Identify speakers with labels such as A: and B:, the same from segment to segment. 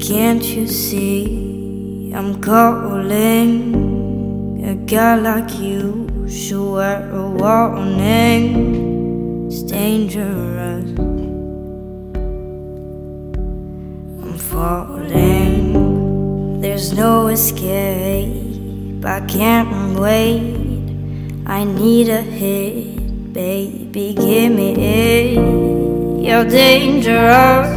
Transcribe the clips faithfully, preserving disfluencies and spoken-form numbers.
A: can't you see I'm calling? A guy like you should wear a warning. It's dangerous. I'm falling. There's no escape. I can't wait. I need a hit, baby, give me it. You're dangerous.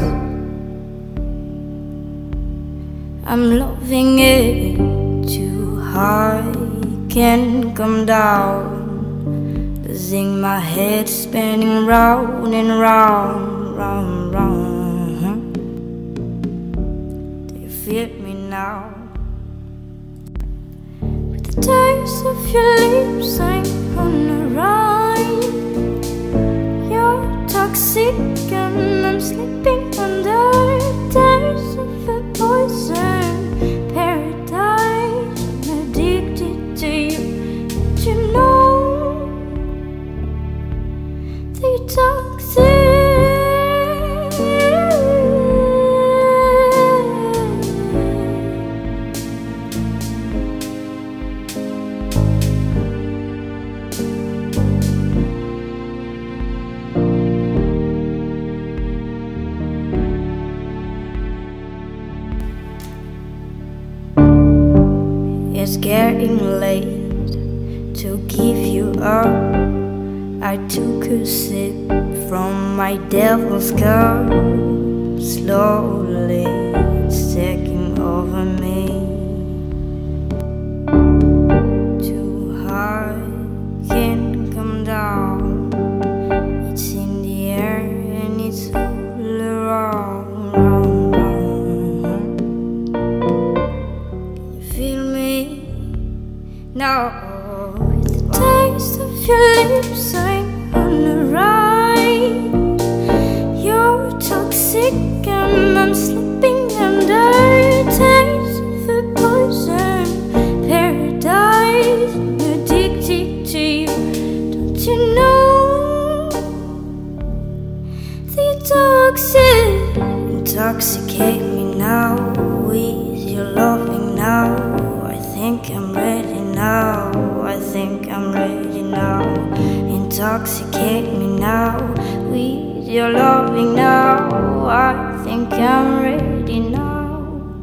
A: I'm loving it too hard. Can't come down. Losing my head, spinning round and round, round, round. Do you feel me now? With the taste of your lips, I'm on a ride. You're toxic and I'm sleeping under the taste of a poison paradise. I'm addicted to you, but you know that you're toxic. It's getting late to give you up. I took a sip from my devil's cup. Slowly it's taking over me. Too hard, can't come down. It's in the air and it's all around, round, round. Can you feel me? Now, with the taste of your lips, I'm on a ride. You're toxic and I'm slipping under the taste of a poison paradise. I'm addicted to you, don't you know that you're toxic? Intoxicate me now with your loving now. I think I'm ready now, I think I'm ready now. Intoxicate me now with your loving now. I think I'm ready now.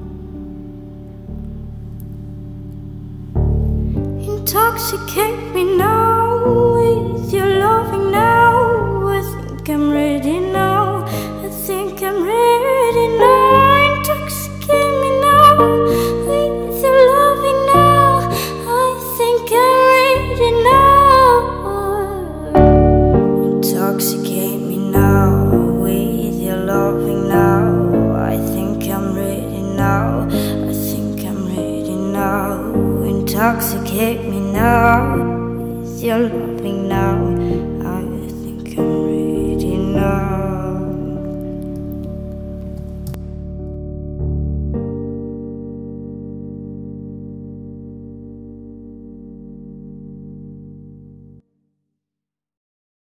A: Intoxicate me now with your loving now. I think I'm ready now. I think I'm ready now. Intoxicate me now with your loving now. Intoxicate me now with your loving now. I think I'm ready now. I think I'm ready now. Intoxicate me now with your loving now.